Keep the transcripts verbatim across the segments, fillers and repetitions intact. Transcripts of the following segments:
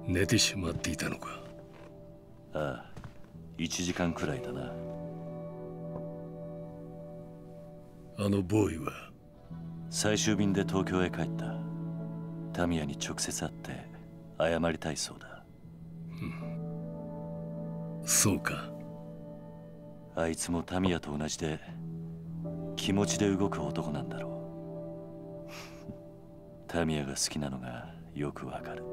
寝てしまっていたのか。 ああ、いちじかんくらいだな。 あのボーイは最終便で東京へ帰った。タミヤに直接会って謝りたいそうだ。 うん、そうか。 あいつもタミヤと同じで気持ちで動く男なんだろう。タミヤが好きなのがよくわかる。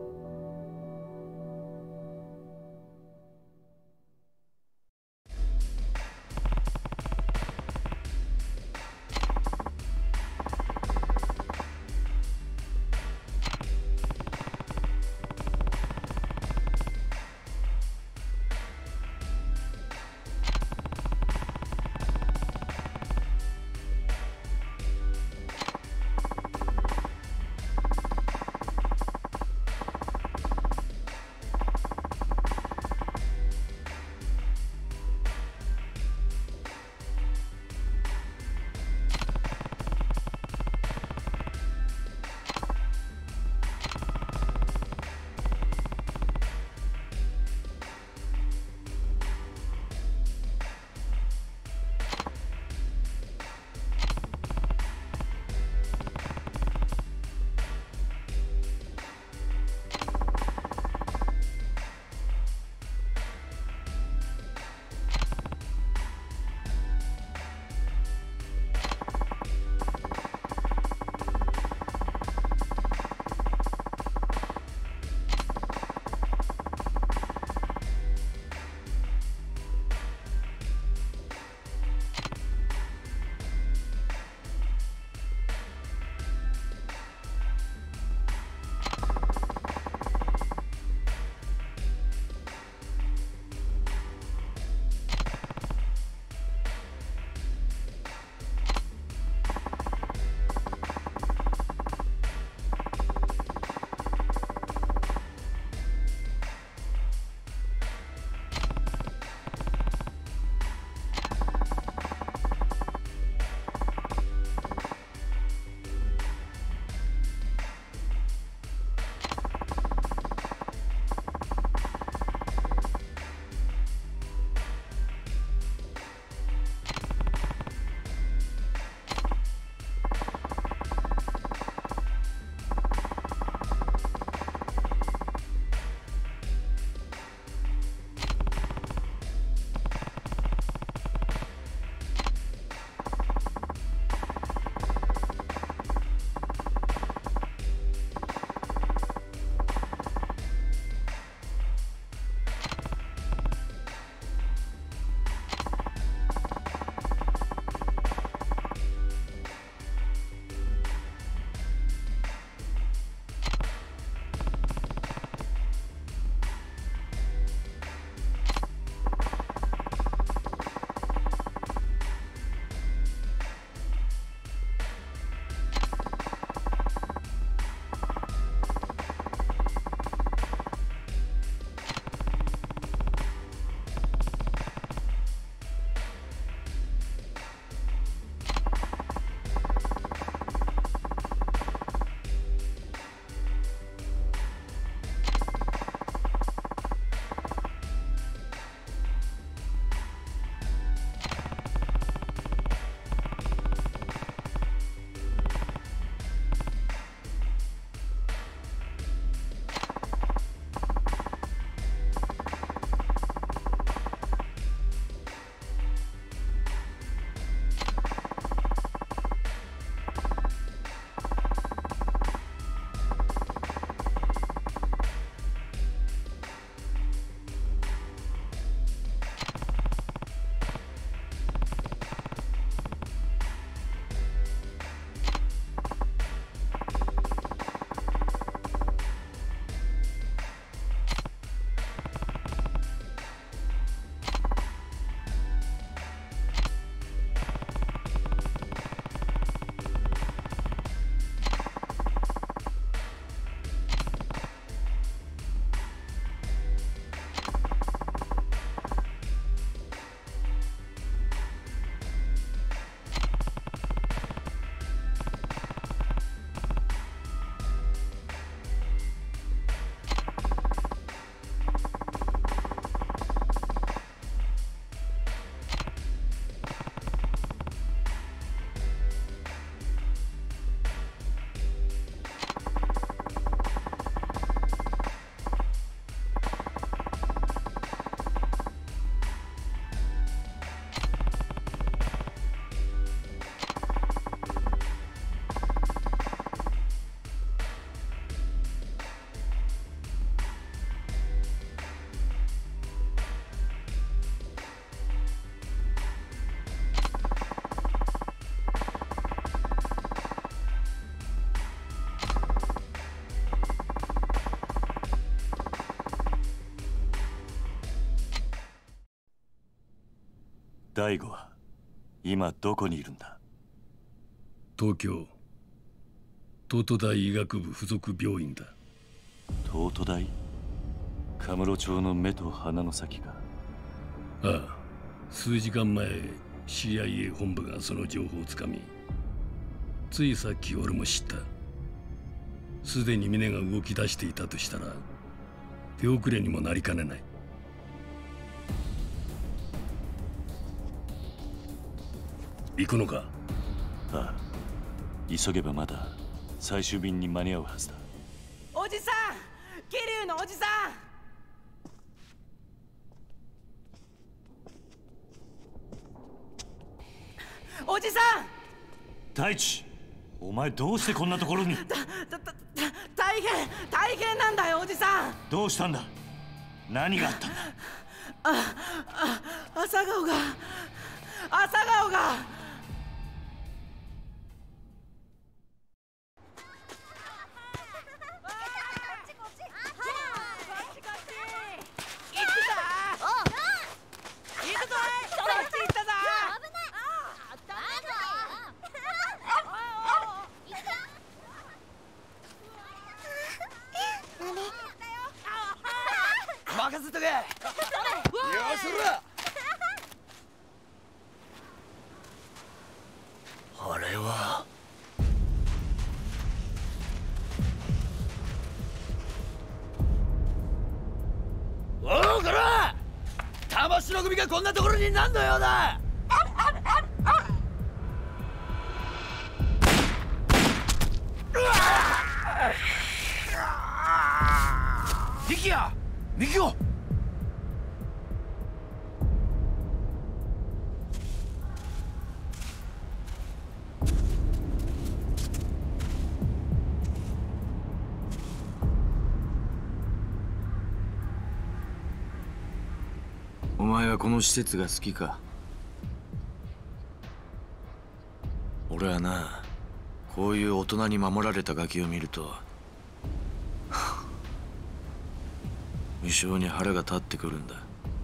大吾は今どこにいるんだ？ 東京東都大医学部附属病院だ。 東都大？カムロ町の目と鼻の先か。 ああ、数時間前 シーアイエー 本部がその情報をつかみ、ついさっき俺も知った。すでに峰が動き出していたとしたら手遅れにもなりかねない。行くのか？ ああ、急げばまだ最終便に間に合うはずだ。 おじさん、桐生のおじさん。おじさん。 大地、お前どうしてこんなところに？ た、た、た、大変、大変なんだよ、おじさん。 どうしたんだ？何があったんだ？ あ、あ、朝顔が、朝顔が。任せとけ。よしら。 あれはおうこら、魂の組がこんなところに何の用だ。 ミキヤ、ミキオ。お前はこの施設が好きか？俺はな、こういう大人に守られたガキを見ると無性に腹が立ってくるんだ。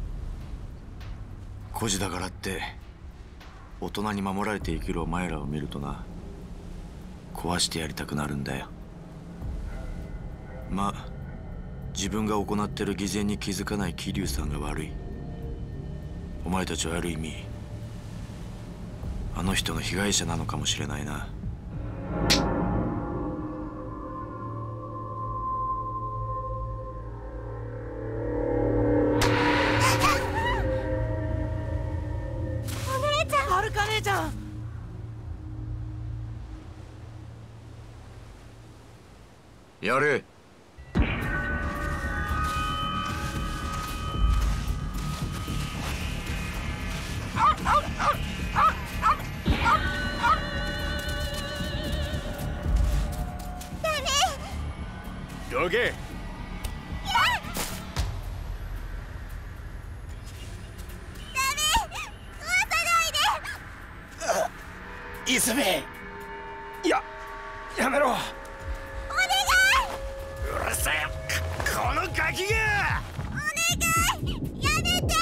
孤児だからって大人に守られて生きるお前らを見るとな、壊してやりたくなるんだよ。まあ自分が行ってる偽善に気づかない桐生さんが悪い。お前たちはある意味あの人の被害者なのかもしれないな。 お姉ちゃん、はるか姉ちゃん。 やれ。 どけ。 泉、 や、やめろ。 お願い。 うるせえ、このガキが。 お願い、やめて。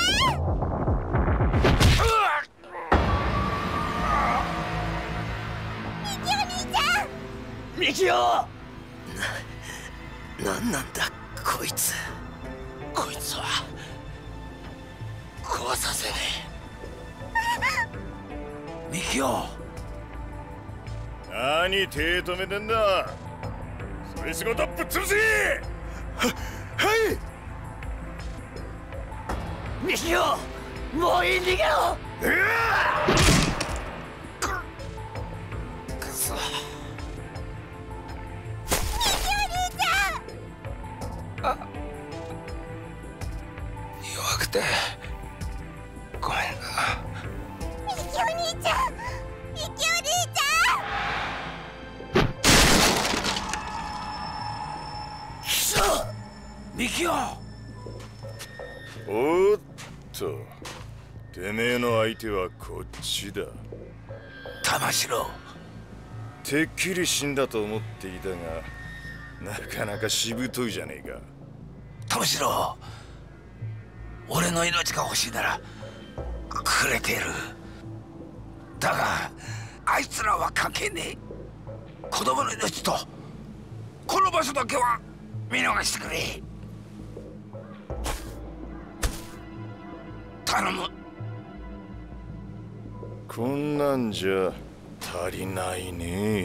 ミキお兄ちゃん。ミキオ。な、なんなんだこいつ。こいつは壊させねえ。ミキオ。 何手止めてんだ。それ仕事ぶっ潰せ。は、はい。 ミキオ、もういい、逃げろ。 うわく、くそ。ミキお兄ちゃん。あ、弱くてごめんな。ミキお兄ちゃん、ミキお兄ちゃん。 ミキオ。 おーっと、てめえの相手はこっちだ。 玉城。 てっきり死んだと思っていたが、なかなかしぶといじゃねえか。 玉城、俺の命が欲しいならくれてる。だがあいつらは関係ねえ。子供の命とこの場所だけは見逃してくれ。頼む。 こんなんじゃ足りないね。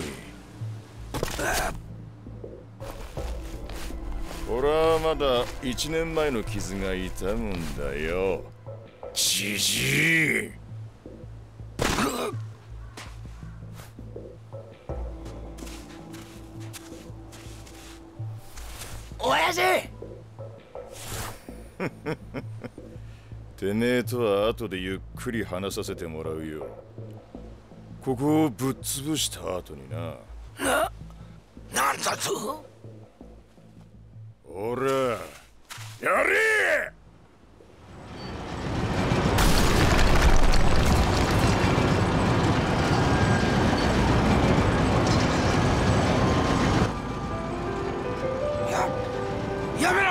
俺はまだ一年前の傷が痛むんだよ、じじい。 親父てめえとは後でゆっくり話させてもらうよ。ここをぶっ潰した後にな。 な、なんだと。 ほら、やれ！ や、やめろ！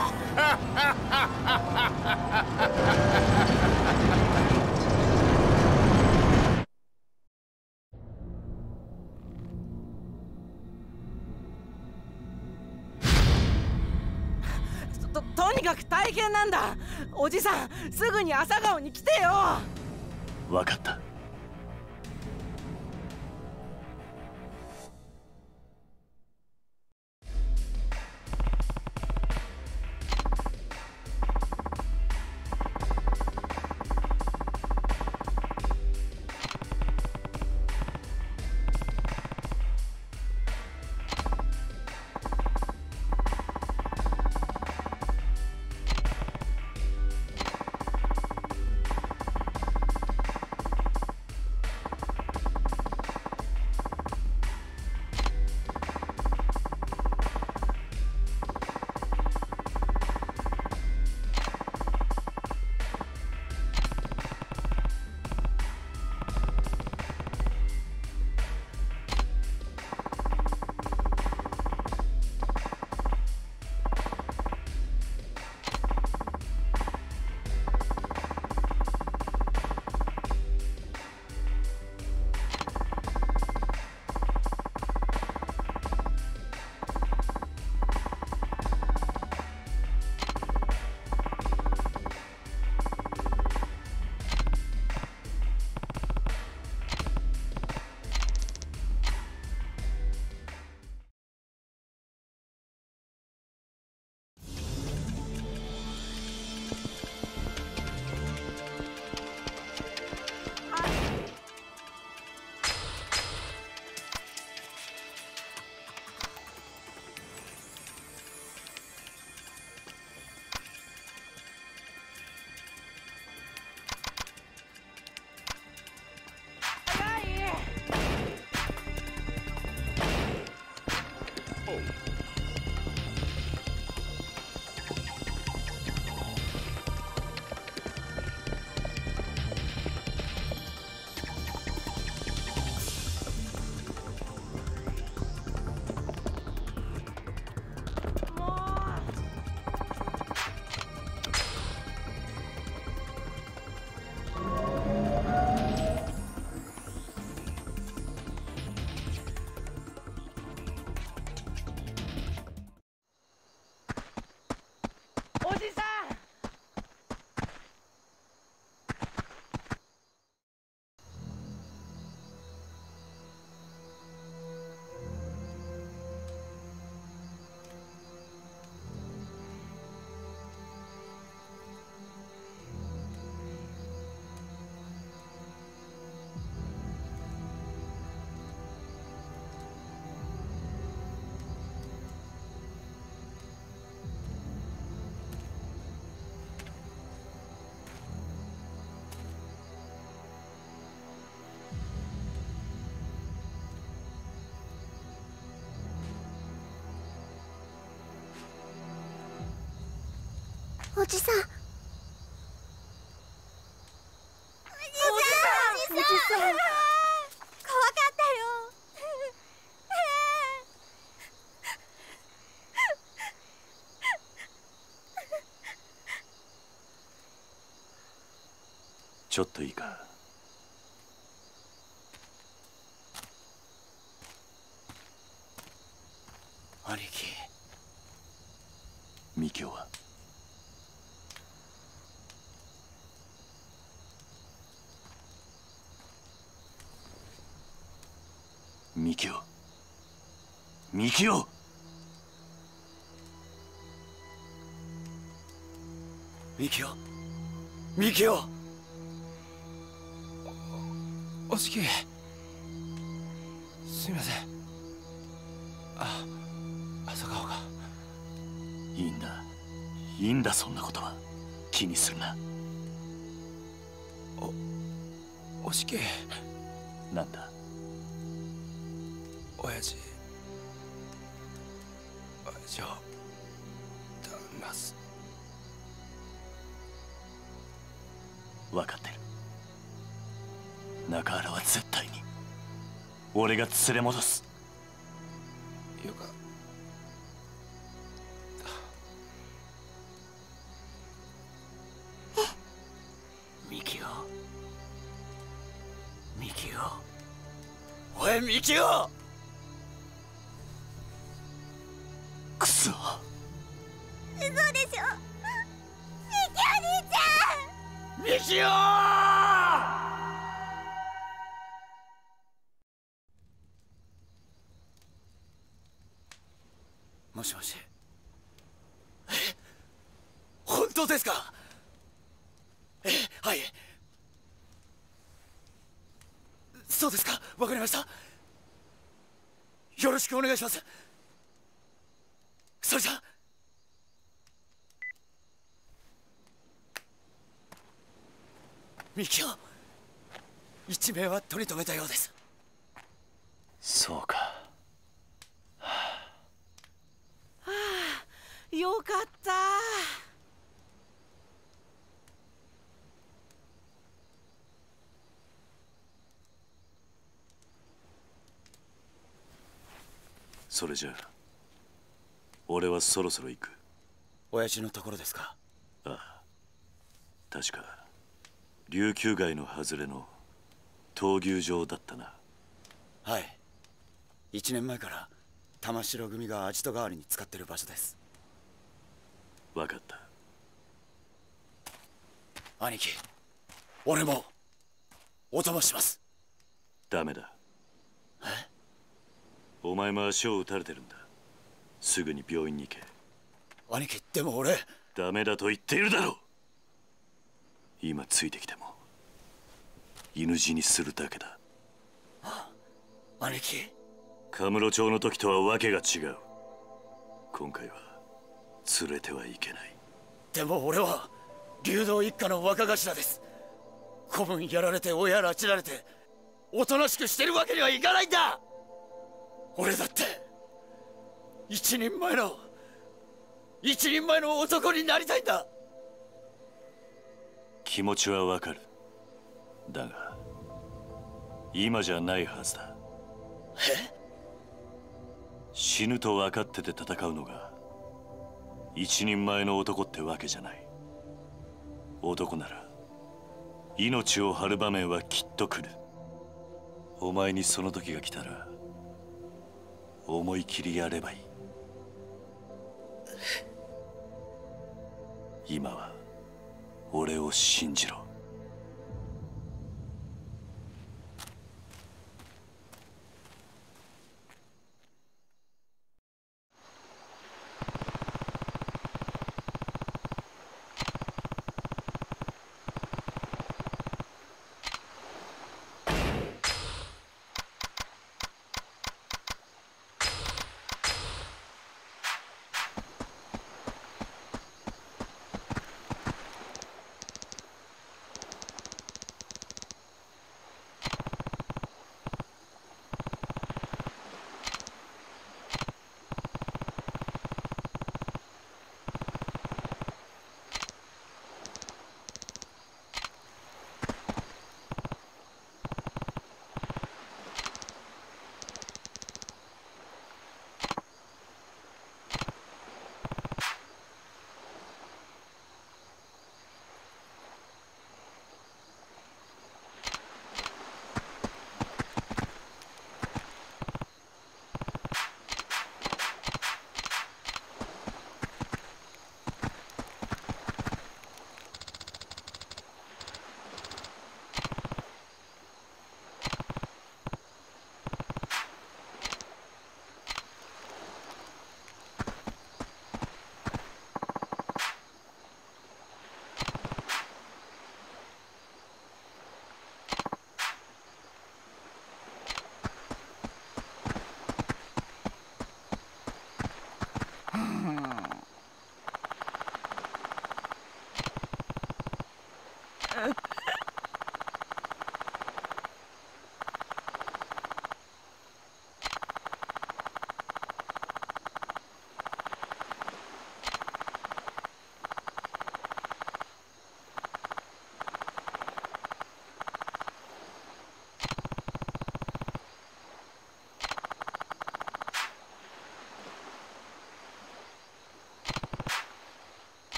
と, とにかく大変なんだ。おじさん、すぐに朝顔に来てよ。 分かった。 おじさん、おじさん、おじさん、怖かったよ。 ちょっといいか。 兄貴。 ミキオはミキオミキオミキオミキオおしき、すみません。あ、朝顔が。 いいんだいいんだ、そんなことは気にするな。 おしき。 なんだ。 親父親父を頼みます。 分かってる。中原は絶対に俺が連れ戻す。 よかミキオミキオおいミキオ。 くそ、 嘘でしょ、ミキお兄ちゃん。 ミキオ。もしもし。え、本当ですか。え、はい、そうですか。わかりました。よろしくお願いします。それじゃ。ミキオ、一命は取り留めたようです。 そうか。 はあ、よかった。 それじゃあ俺はそろそろ行く。 親父のところですか。 ああ、確か琉球街の外れの闘牛場だったな。 はい、一年前から玉城組がアジト代わりに使ってる場所です。 分かった。 兄貴、俺もお供します。 ダメだ。 え？ お前も足を撃たれてるんだ。すぐに病院に行け。 兄貴、でも俺。 ダメだと言っているだろう。今ついてきても犬死にするだけだ。 兄貴、 カムロ町の時とはわけが違う。今回は連れてはいけない。 でも俺は竜道一家の若頭です。子分やられて親拉致られておとなしくしてるわけにはいかないんだ。俺だって一人前の一人前の男になりたいんだ。 気持ちはわかる。だが今じゃないはずだ。 え？ 死ぬと分かってて戦うのが一人前の男ってわけじゃない。男なら命を張る場面はきっと来る。お前にその時が来たら思い切りやればいい。今は俺を信じろ。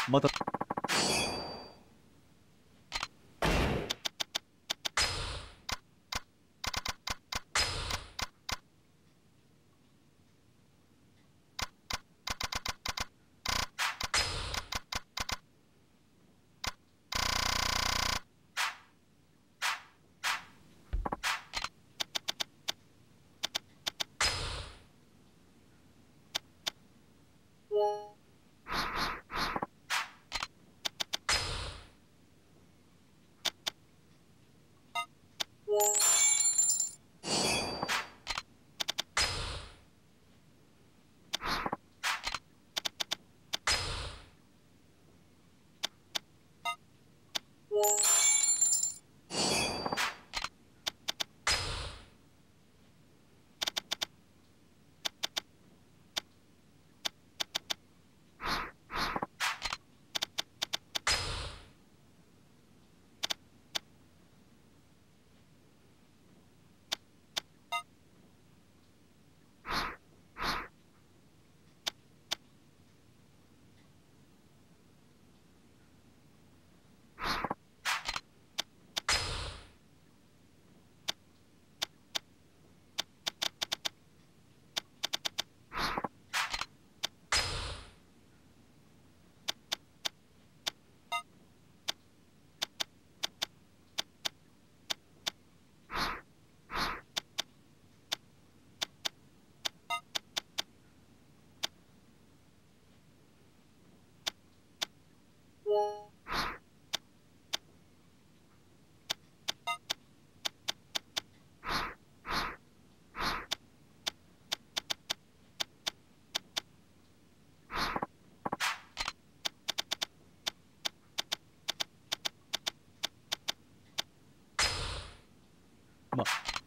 またま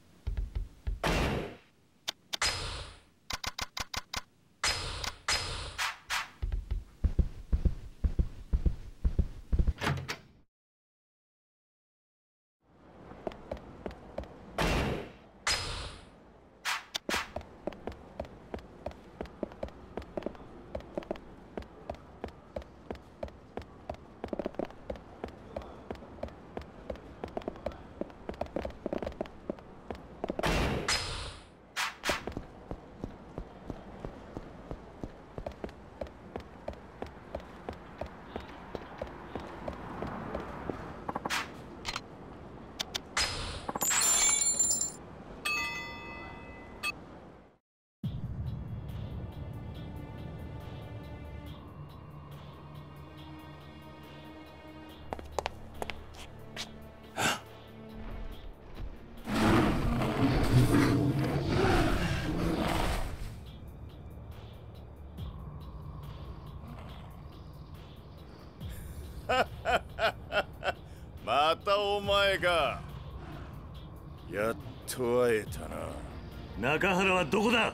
またお前か。やっと会えたな。 中原はどこだ。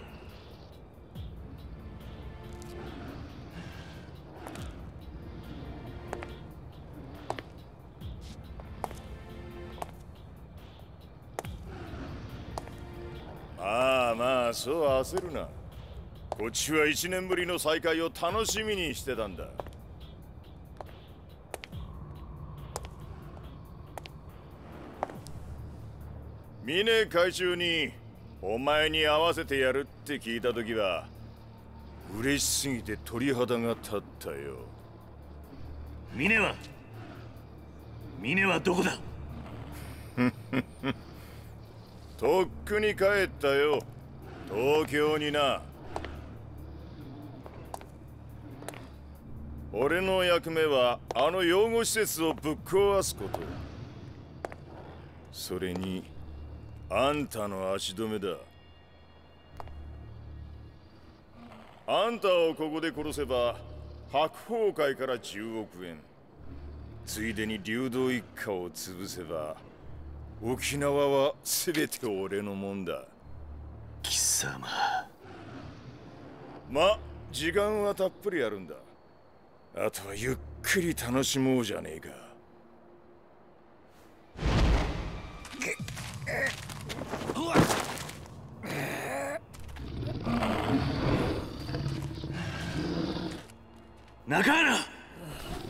まあまあ、そう焦るな。こっちは一年ぶりの再会を楽しみにしてたんだ。峰会長にお前に会わせてやるって聞いた時は嬉しすぎて鳥肌が立ったよ。 峰は峰はどこだ。 とっくに帰ったよ、東京にな。俺の役目はあの養護施設をぶっ壊すこと。それにあんたの足止めだ。あんたをここで殺せば白鵬会からじゅうおくえん、ついでに竜道一家を潰せば沖縄は全て俺のもんだ。 貴様。 ま、時間はたっぷりあるんだ。あとはゆっくり楽しもうじゃねえか。 中原、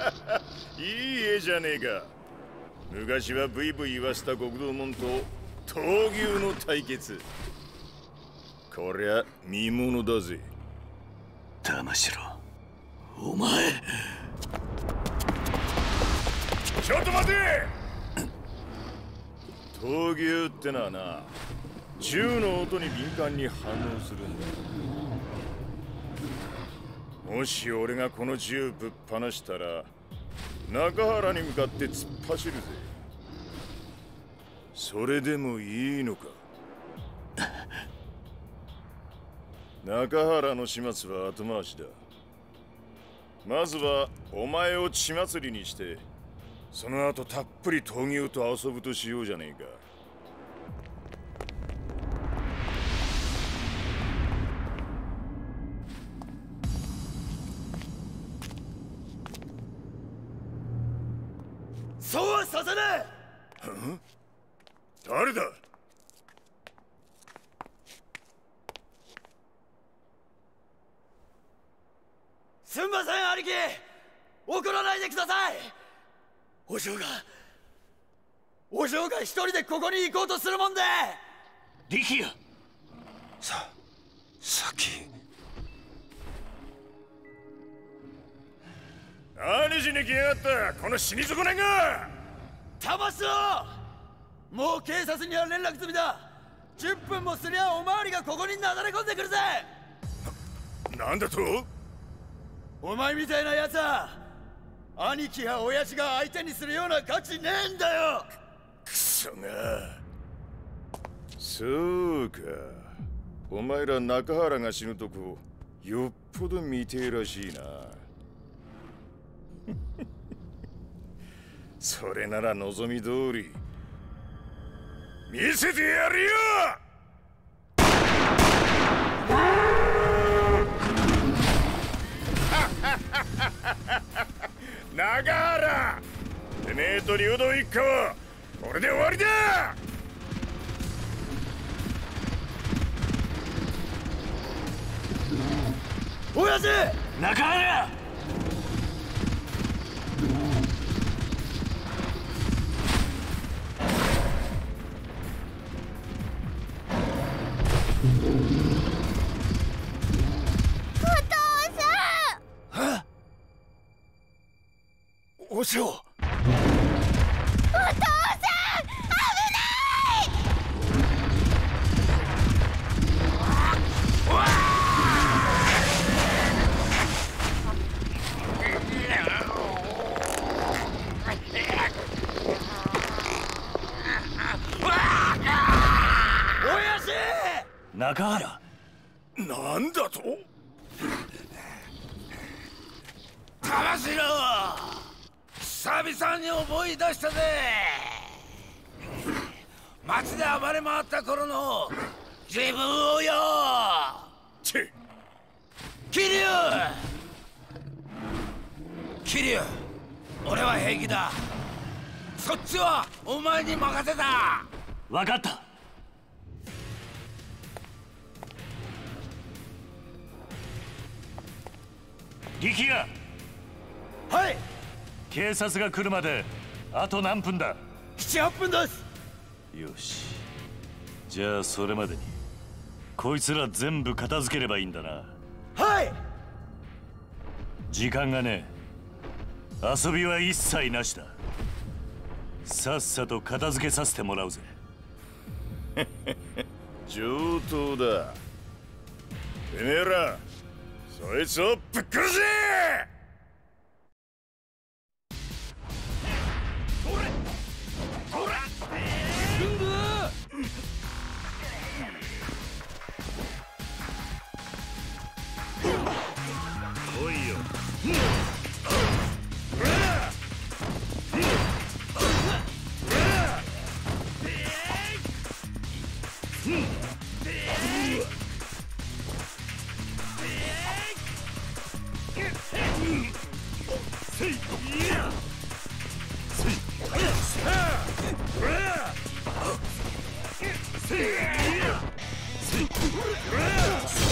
いい絵じゃねえか。昔はブイブイ言わせた極道門と闘牛の対決。こりゃ見ものだぜ。 玉城、お前。 ちょっと待て。闘牛ってのはな、銃の音に敏感に反応するんだ。もし俺がこの銃ぶっ放したら中原に向かって突っ走るぜ。それでもいいのか。中原の始末は後回しだ。まずはお前を血祭りにして、その後たっぷり闘牛と遊ぶとしようじゃねえか。 そうはさせねえ。 誰だ。 すんません兄貴、怒らないでください。お嬢がお嬢が一人でここに行こうとするもんで。 力也、 さ先何しに来やがったこの死に損ないが。 玉城、もう警察には連絡済みだ。じゅっぷんもすりゃおまわりがここになだれ込んでくるぜ。 な、なんだと。 お前みたいなやつは兄貴や親父が相手にするような価値ねえんだよ。 くそが。そうか、お前ら中原が死ぬとこよっぽど見てえらしいな。それなら望み通り見せてやるよ。中原、てめえと竜道一家はこれで終わりだ。 親父、 中原。 お嬢、お父さん、危ない。親父。 中原、 なんだと。 玉城、久々に思い出したぜ。街で暴れ回った頃の自分をよ。 チッ。 桐生、桐生、俺は平気だ。そっちはお前に任せた。 分かった。力也。 はい。 警察が来るまであと何分だ。 七八分です。 よし、じゃあそれまでにこいつら全部片付ければいいんだな。 はい。 時間がねえ。遊びは一切なしだ。さっさと片付けさせてもらうぜ。 上等だ。てめえらそいつをぶっ殺せ。 来いよ。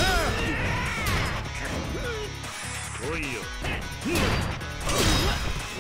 来いよ。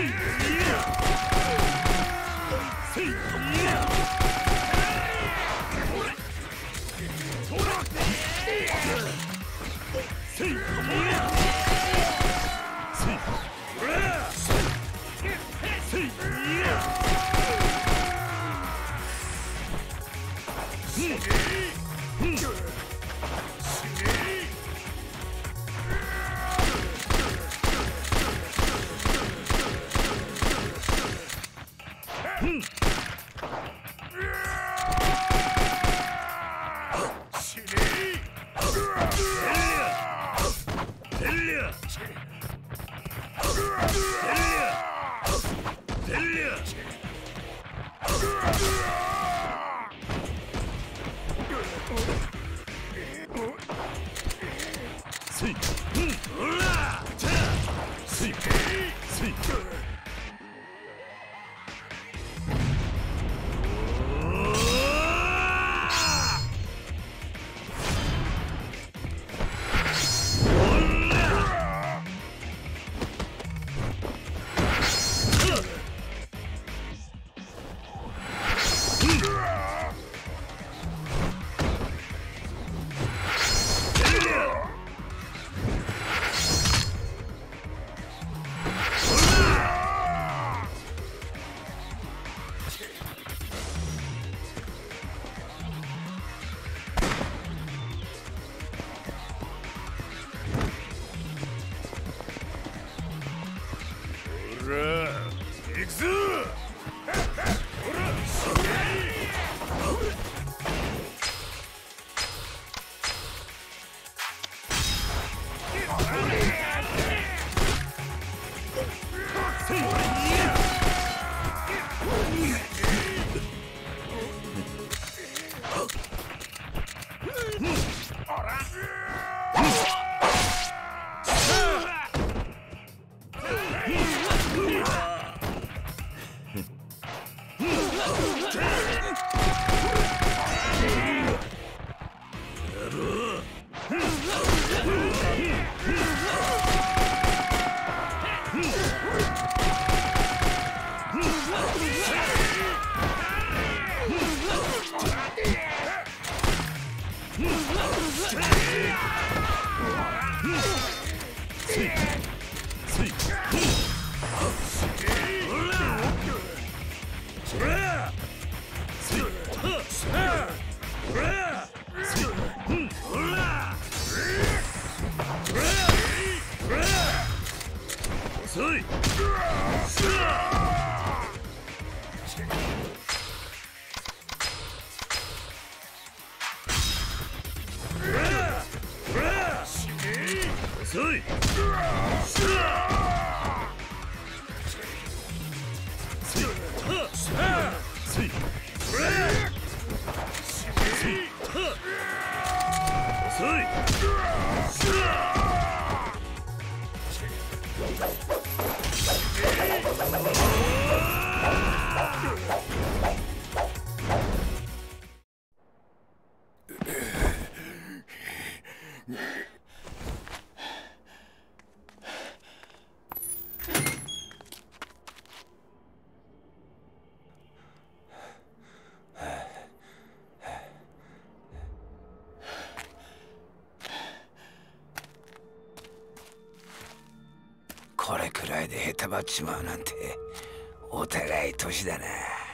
これくらいでへたばっちまうなんてお互い年だな。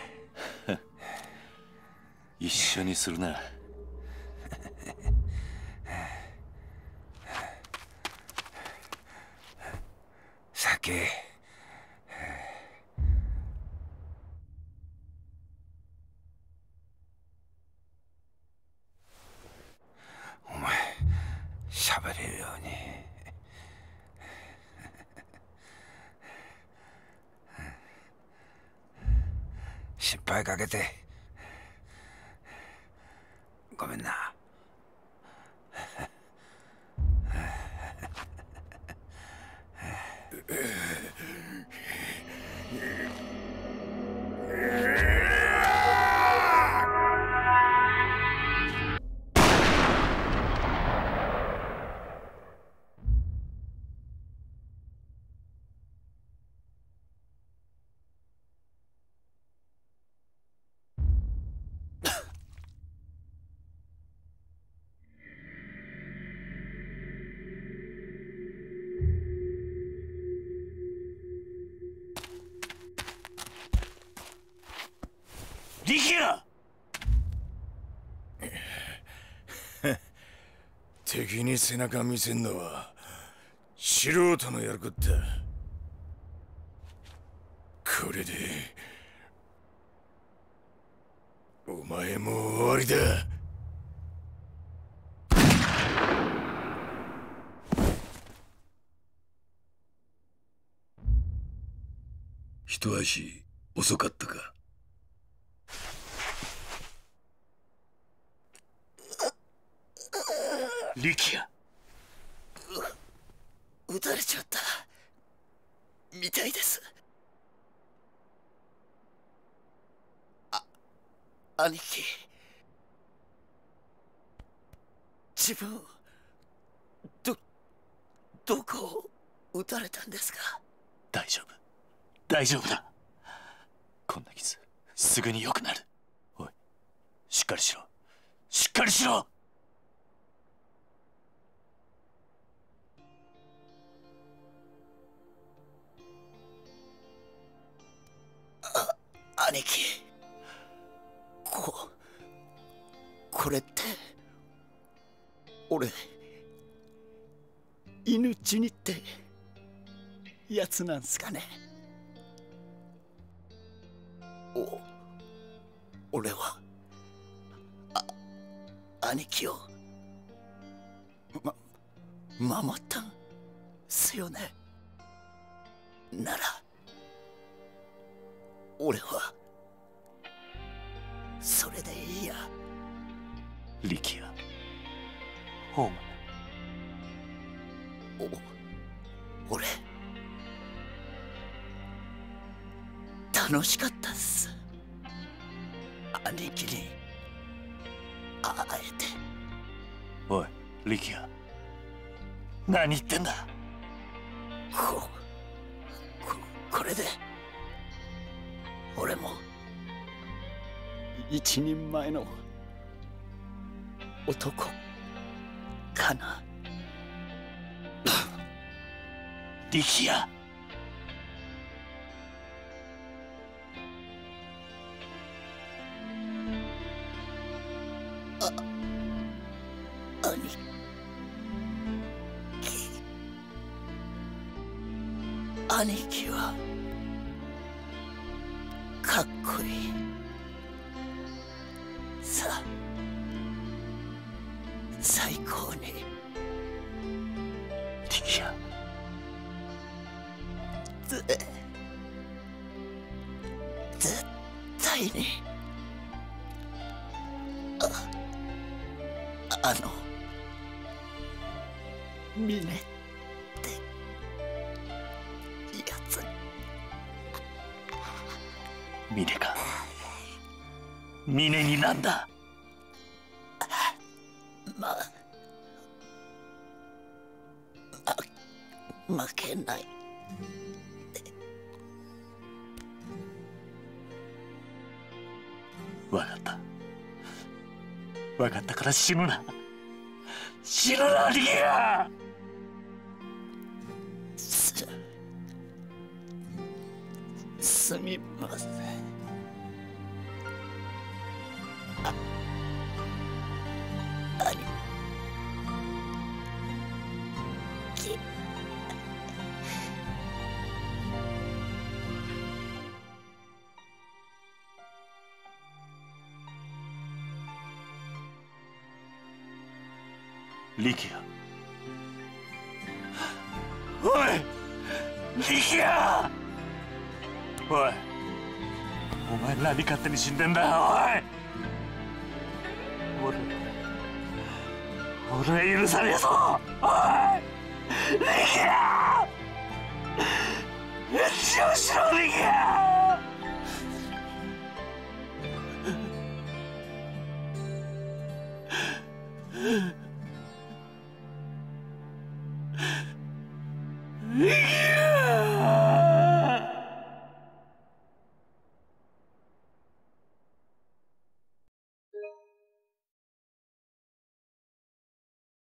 一緒にするな。 酒お前喋れるように心配かけてごめんな。 力也。 敵に背中見せんのは素人のやることだ。これでお前も終わりだ。 一足遅かったか。 力也、 撃たれちゃったみたいです。あ、兄貴、自分どどこを撃たれたんですか？ 大丈夫、大丈夫だ。こんな傷すぐに良くなる。おい、しっかりしろ、しっかりしろ。 兄貴、ここれって俺犬死にってやつなんすかね？お俺はあ兄貴をま守ったんすよね。なら俺はそれでいいや。 力也、お前、 お俺楽しかったっす。兄貴に会えて。 おい、力也、何言ってんだ。 こここれで俺も一人前の男かな。 力也、 あ兄貴、兄貴はかっこいい。さあ、最高に。 力也、 ぜ絶対にああの峰ってやつ。 峰か。峰になんだ。 まま負けない。 わかった。わかったから死ぬな。死ぬな、力也。 すすみません。あ兄貴。 力也、おい、力也、おい、お前何勝手に死んでんだよ。おい、俺俺は許さねえぞ。おい、力也、返事をしろ、力也。